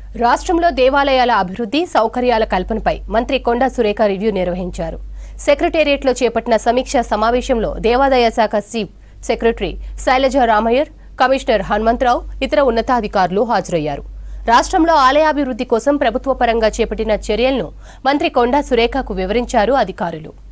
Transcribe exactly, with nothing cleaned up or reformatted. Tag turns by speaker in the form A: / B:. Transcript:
A: రాష్ట్రంలో దేవాలయాల అభివృద్ధి సౌకర్యాల కల్పనపై మంత్రి కొండా సురేఖ రివ్యూ నిర్వహించారు. సెక్రటేరియట్లో చేపట్టిన సమీక్షా సమావేశంలో దేవాదాయ శాఖ chief secretary Shailaja Ramayyar, commissioner Hanumantharao, ఇతర ఉన్నతాధికారులు హాజరయ్యారు. రాష్ట్రంలో ఆలయాభివృద్ధి కోసం ప్రభుత్వ పరంగా చేపట్టిన చర్యలను మంత్రి కొండా సురేఖకు వివరించారు అధికారులు.